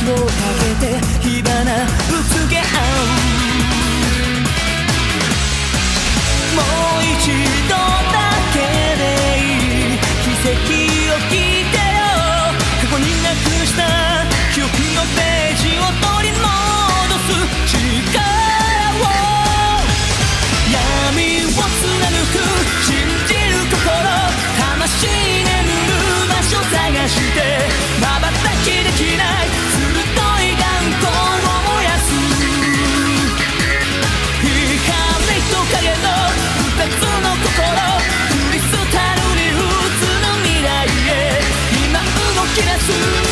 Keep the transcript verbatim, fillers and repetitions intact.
をかけて火花ぶつけ合う。もう一度だけでいい奇跡を聞いてよ。過去になくした記憶のページを取り戻す力を。闇を貫く信じる心、魂眠る場所探して瞬きできない鋭い眼光を燃やす。光と影の二つの心、クリスタルに映る未来へ今動き出す。